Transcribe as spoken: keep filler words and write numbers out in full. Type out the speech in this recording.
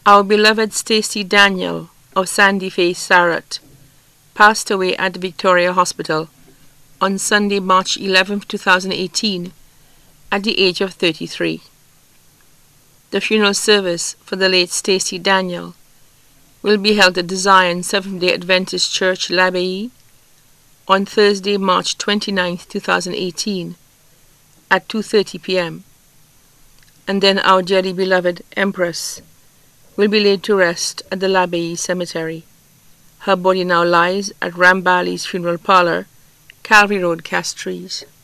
Our beloved Stacy Daniel of Sandy Face, Sarat, passed away at the Victoria Hospital on Sunday, March eleventh, two thousand eighteen, at the age of thirty-three. The funeral service for the late Stacy Daniel will be held at the Zion Seventh-day Adventist Church, L'Abbaye, on Thursday, March twenty-ninth, two thousand eighteen, at two thirty p m And then our dearly beloved Empress will be laid to rest at the L'Abbaye Cemetery. Her body now lies at Rambali's Funeral Parlour, Calvary Road, Castries.